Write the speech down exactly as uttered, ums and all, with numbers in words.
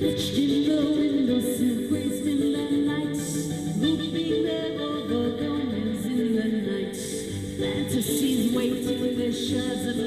Touched in the windowsill, praised in the night, looping their overgrown wings in the night. Fantasies waiting, their shards of